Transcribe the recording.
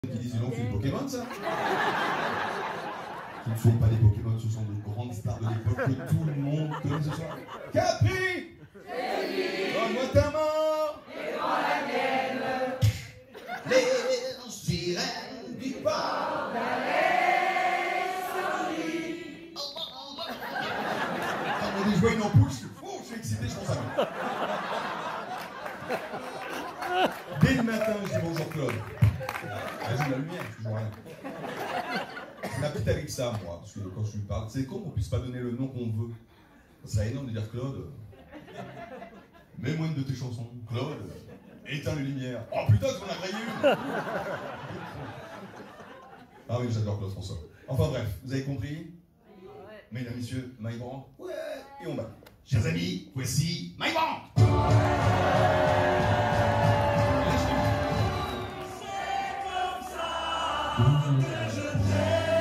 qui disent ils ont fait des Pokémon, ça. Qui ne sont pas des Pokémon, ce sont de grandes stars de l'époque que tout le monde connaît ce soir. Capri, donne-moi ta main. Et dans la mienne, les sirènes du port d'Alexandrie. On dit jouer une ampoule, je suis fou, je suis excité, je pense à lui. Dès le matin, je dis bonjour Claude. Vas-y, la lumière, je vois rien. Je m'habite avec ça, moi, parce que quand je lui parle, c'est con qu'on puisse pas donner le nom qu'on veut. Ça énorme de dire Claude. Mets-moi une de tes chansons. Claude, éteins les lumières. Oh putain, tu m'en as créé une. Ah oui, j'adore Claude François. Enfin bref, vous avez compris? Mesdames, messieurs, Maïbran. Ouais, et on va. Chers amis, voici Maïbran. C'est comme ça que je t'aime.